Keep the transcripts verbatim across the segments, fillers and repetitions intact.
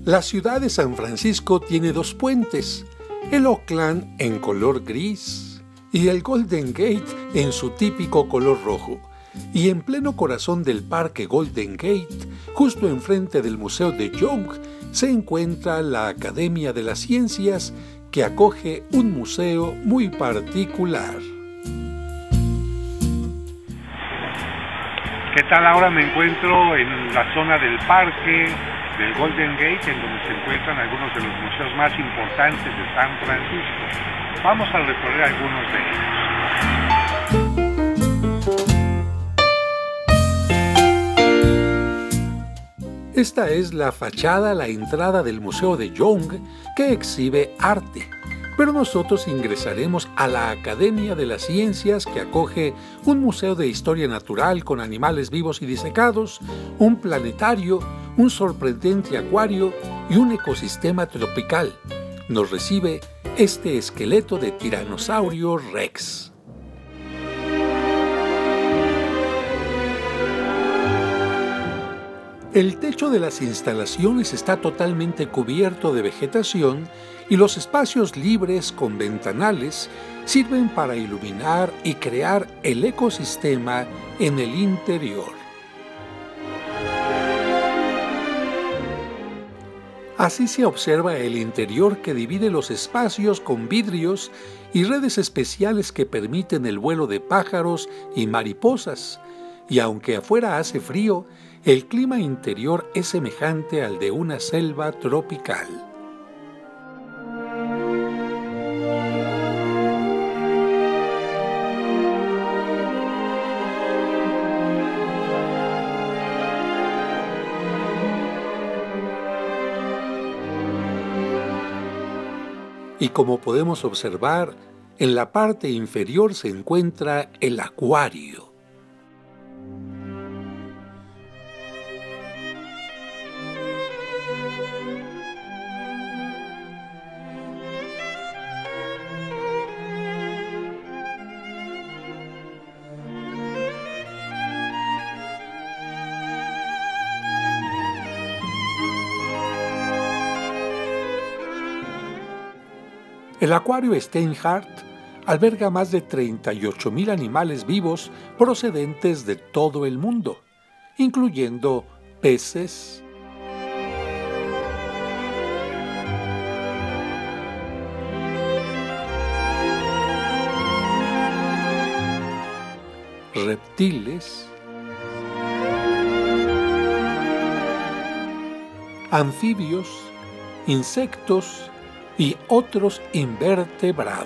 La ciudad de San Francisco tiene dos puentes, el Oakland en color gris y el Golden Gate en su típico color rojo. Y en pleno corazón del parque Golden Gate, justo enfrente del Museo de Young, se encuentra la Academia de las Ciencias, que acoge un museo muy particular. ¿Qué tal? Ahora me encuentro en la zona del parque del Golden Gate, en donde se encuentran algunos de los museos más importantes de San Francisco. Vamos a recorrer algunos de ellos. Esta es la fachada a la entrada del Museo de Young, que exhibe arte. Pero nosotros ingresaremos a la Academia de las Ciencias, que acoge un museo de historia natural con animales vivos y disecados, un planetario, un sorprendente acuario y un ecosistema tropical. Nos recibe este esqueleto de Tiranosaurio Rex. El techo de las instalaciones está totalmente cubierto de vegetación y los espacios libres con ventanales sirven para iluminar y crear el ecosistema en el interior. Así se observa el interior, que divide los espacios con vidrios y redes especiales que permiten el vuelo de pájaros y mariposas. Y aunque afuera hace frío, el clima interior es semejante al de una selva tropical. Y como podemos observar, en la parte inferior se encuentra el acuario. El acuario Steinhardt alberga más de treinta y ocho mil animales vivos procedentes de todo el mundo, incluyendo peces, reptiles, anfibios, insectos y otros invertebrados.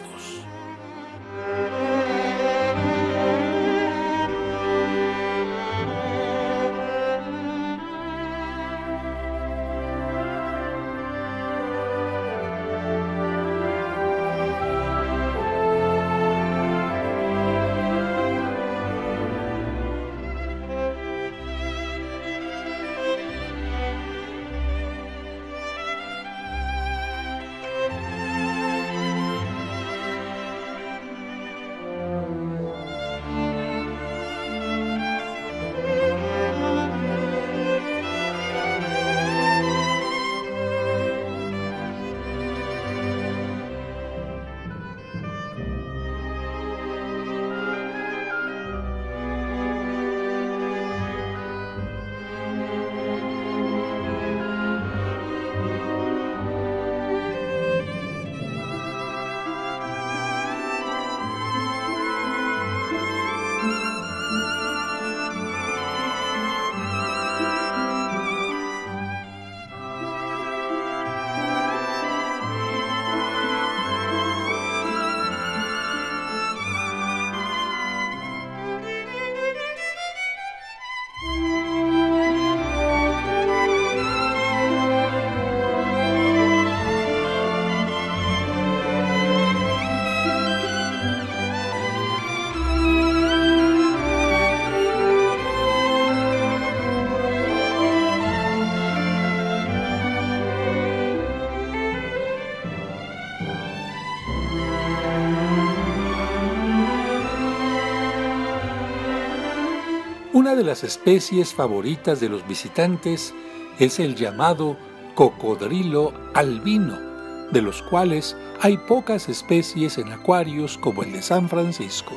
Una de las especies favoritas de los visitantes es el llamado cocodrilo albino, de los cuales hay pocas especies en acuarios como el de San Francisco.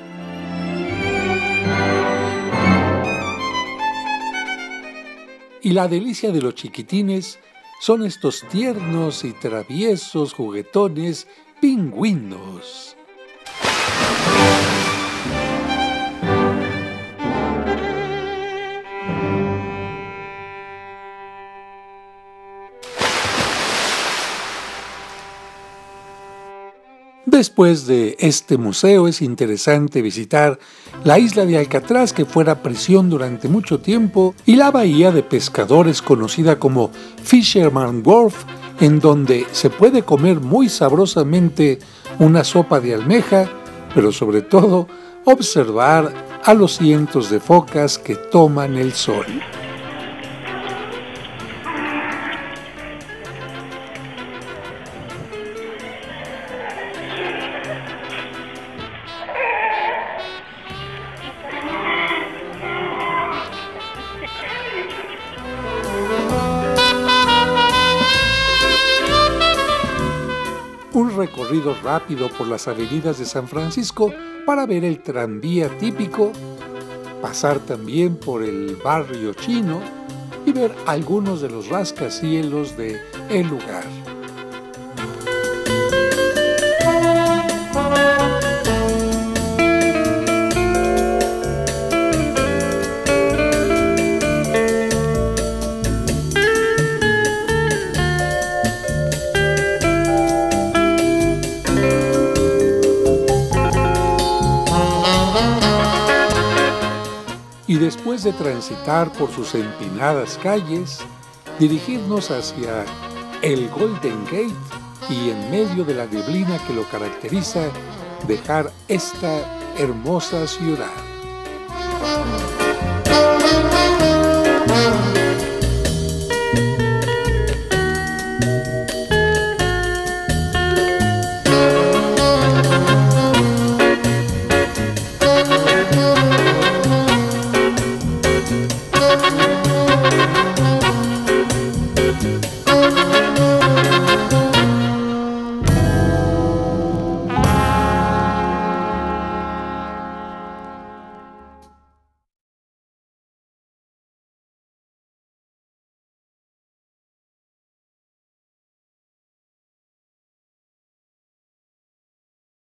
Y la delicia de los chiquitines son estos tiernos y traviesos juguetones pingüinos. Después de este museo es interesante visitar la isla de Alcatraz, que fuera prisión durante mucho tiempo, y la bahía de pescadores conocida como Fisherman's Wharf, en donde se puede comer muy sabrosamente una sopa de almeja, pero sobre todo observar a los cientos de focas que toman el sol. Un recorrido rápido por las avenidas de San Francisco para ver el tranvía típico, pasar también por el barrio chino y ver algunos de los rascacielos de el lugar. Y después de transitar por sus empinadas calles, dirigirnos hacia el Golden Gate y en medio de la neblina que lo caracteriza, dejar esta hermosa ciudad.